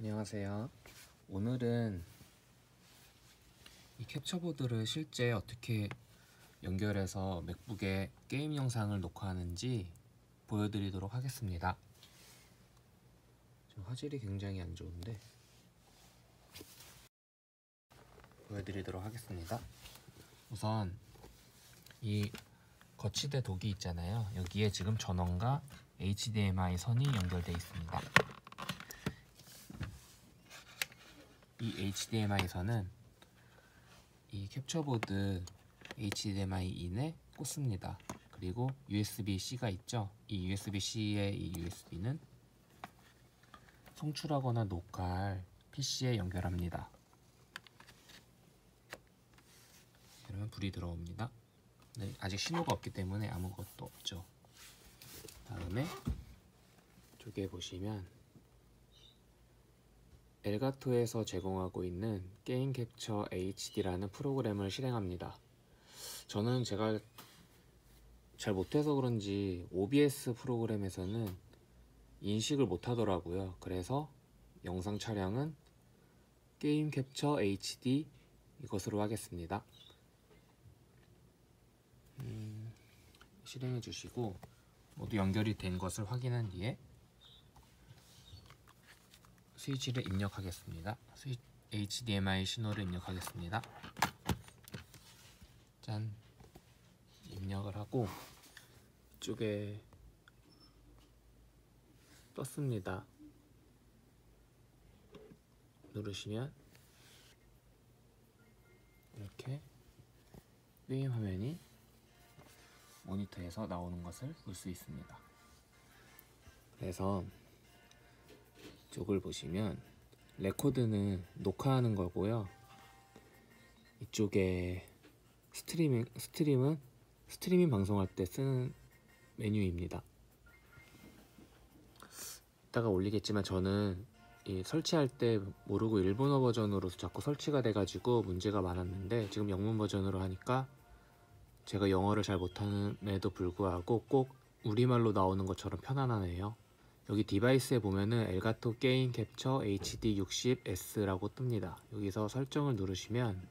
안녕하세요. 오늘은 이 캡처보드를 실제 어떻게 연결해서 맥북에 게임 영상을 녹화하는지 보여드리도록 하겠습니다. 지금 화질이 굉장히 안 좋은데 보여드리도록 하겠습니다. 우선 이 거치대 독이 있잖아요. 여기에 지금 전원과 HDMI 선이 연결되어 있습니다. 이 HDMI 선은 이 캡처보드 HDMI 인에 꽂습니다. 그리고 USB-C가 있죠. 이 USB-C의 이 USB는 송출하거나 녹화할 PC에 연결합니다. 그러면 불이 들어옵니다. 네, 아직 신호가 없기 때문에 아무것도 없죠. 다음에 이쪽에 보시면 엘가토에서 제공하고 있는 게임 캡처 HD라는 프로그램을 실행합니다. 저는 제가 잘 못해서 그런지 OBS 프로그램에서는 인식을 못하더라고요. 그래서 영상 촬영은 게임 캡처 HD 이것으로 하겠습니다. 실행해 주시고 모두 연결이 된 것을 확인한 뒤에 스위치를 입력하겠습니다. HDMI 신호를 입력하겠습니다. 짠! 입력을 하고 이쪽에 떴습니다. 누르시면 이렇게 게임 화면이 모니터에서 나오는 것을 볼 수 있습니다. 그래서 이쪽을 보시면 레코드는 녹화하는 거고요. 이쪽에 스트리밍 방송할 때 쓰는 메뉴입니다. 이따가 올리겠지만 저는 이 설치할 때 모르고 일본어 버전으로 자꾸 설치가 돼가지고 문제가 많았는데 지금 영문 버전으로 하니까 제가 영어를 잘 못하는에도 불구하고 꼭 우리말로 나오는 것처럼 편안하네요. 여기 디바이스에 보면은 엘가토 게임 캡처 HD60S라고 뜹니다. 여기서 설정을 누르시면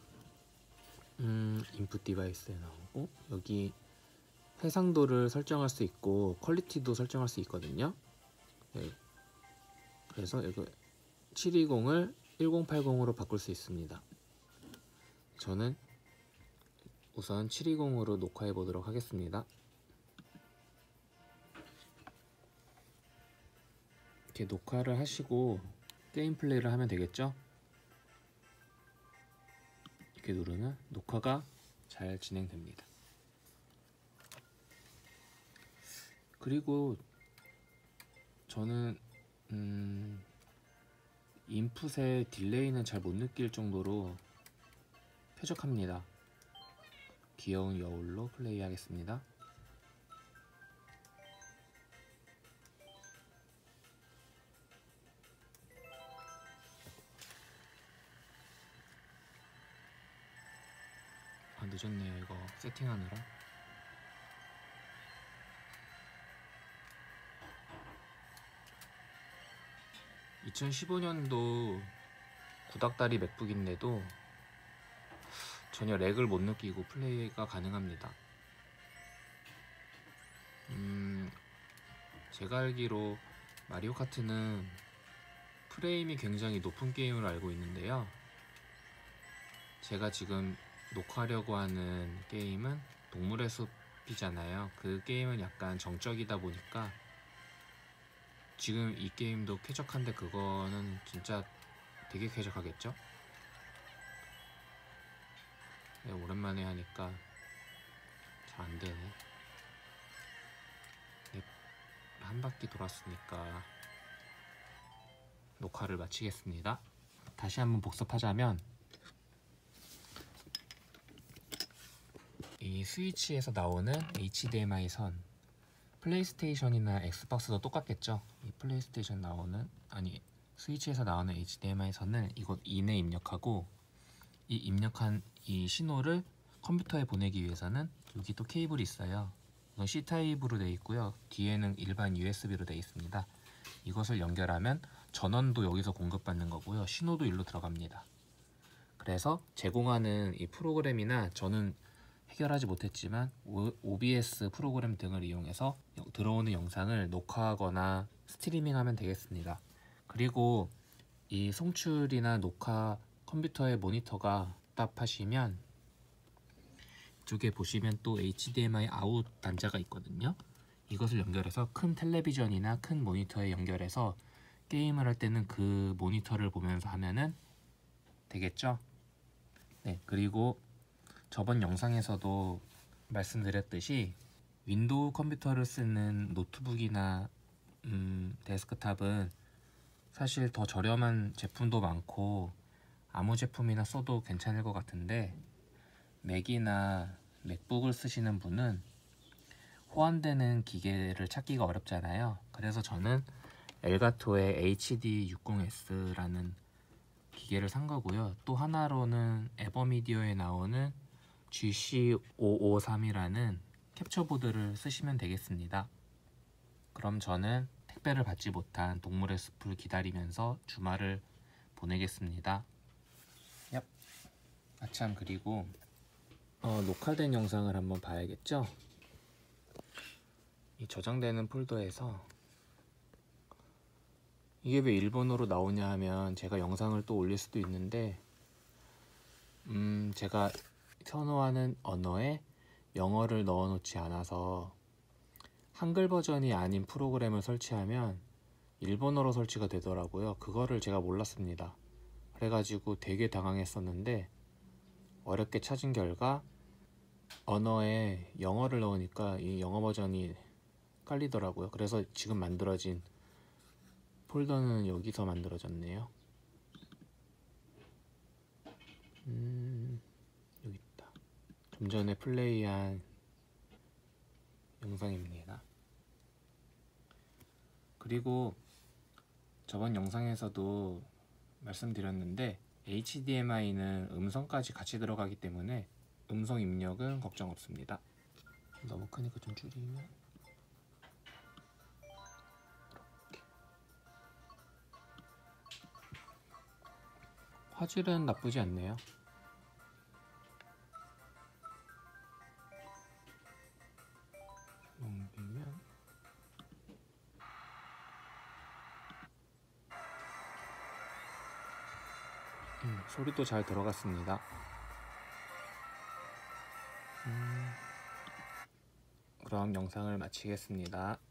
인풋 디바이스에 나오고 여기 해상도를 설정할 수 있고 퀄리티도 설정할 수 있거든요. 네. 그래서 여기 720을 1080으로 바꿀 수 있습니다. 저는 우선 720으로 녹화해 보도록 하겠습니다. 이렇게 녹화를 하시고 게임 플레이를 하면 되겠죠? 이렇게 누르면 녹화가 잘 진행됩니다. 그리고 저는 인풋의 딜레이는 잘 못 느낄 정도로 쾌적합니다. 귀여운 여울로 플레이 하겠습니다. 늦었네요. 이거 세팅하느라. (2015년도) 구닥다리 맥북인데도 전혀 렉을 못 느끼고 플레이가 가능합니다. 제가 알기로 마리오 카트는 프레임이 굉장히 높은 게임으로 알고 있는데요. 제가 지금 녹화하려고 하는 게임은 동물의 숲이잖아요. 그 게임은 약간 정적이다 보니까 지금 이 게임도 쾌적한데 그거는 진짜 되게 쾌적하겠죠? 네, 오랜만에 하니까 잘 안되네. 네, 한 바퀴 돌았으니까 녹화를 마치겠습니다. 다시 한번 복습하자면 이 스위치에서 나오는 HDMI 선, 플레이스테이션이나 엑스박스도 똑같겠죠? 이 플레이스테이션 스위치에서 나오는 HDMI 선을 이곳 인에 입력하고 이 입력한 이 신호를 컴퓨터에 보내기 위해서는 여기 또 케이블이 있어요. 이건 C타입으로 되어 있고요. 뒤에는 일반 USB로 되어 있습니다. 이것을 연결하면 전원도 여기서 공급받는 거고요. 신호도 일로 들어갑니다. 그래서 제공하는 이 프로그램이나 저는 해결하지 못했지만 OBS 프로그램 등을 이용해서 들어오는 영상을 녹화하거나 스트리밍하면 되겠습니다. 그리고 이 송출이나 녹화 컴퓨터의 모니터가 답하시면 이쪽에 보시면 또 HDMI 아웃 단자가 있거든요. 이것을 연결해서 큰 텔레비전이나 큰 모니터에 연결해서 게임을 할 때는 그 모니터를 보면서 하면은 되겠죠? 네, 그리고 저번 영상에서도 말씀드렸듯이 윈도우 컴퓨터를 쓰는 노트북이나 데스크탑은 사실 더 저렴한 제품도 많고 아무 제품이나 써도 괜찮을 것 같은데 맥이나 맥북을 쓰시는 분은 호환되는 기계를 찾기가 어렵잖아요. 그래서 저는 엘가토의 HD60S라는 기계를 산 거고요. 또 하나로는 에버미디어에 나오는 GC553이라는 캡처보드를 쓰시면 되겠습니다. 그럼 저는 택배를 받지 못한 동물의 숲을 기다리면서 주말을 보내겠습니다. 얍. 아참, 그리고 녹화된 영상을 한번 봐야겠죠? 이 저장되는 폴더에서 이게 왜 일본어로 나오냐 하면 제가 영상을 또 올릴 수도 있는데 제가 선호하는 언어에 영어를 넣어 놓지 않아서 한글 버전이 아닌 프로그램을 설치하면 일본어로 설치가 되더라고요. 그거를 제가 몰랐습니다. 그래가지고 되게 당황했었는데 어렵게 찾은 결과 언어에 영어를 넣으니까 이 영어 버전이 깔리더라고요. 그래서 지금 만들어진 폴더는 여기서 만들어졌네요. 여기 있다. 좀 전에 플레이한 영상입니다. 그리고 저번 영상에서도 말씀드렸는데 HDMI는 음성까지 같이 들어가기 때문에 음성 입력은 걱정 없습니다. 너무 크니까 좀 줄이면 이렇게. 화질은 나쁘지 않네요. 넘기면 소리도 잘 들어갔습니다. 그럼 영상을 마치겠습니다.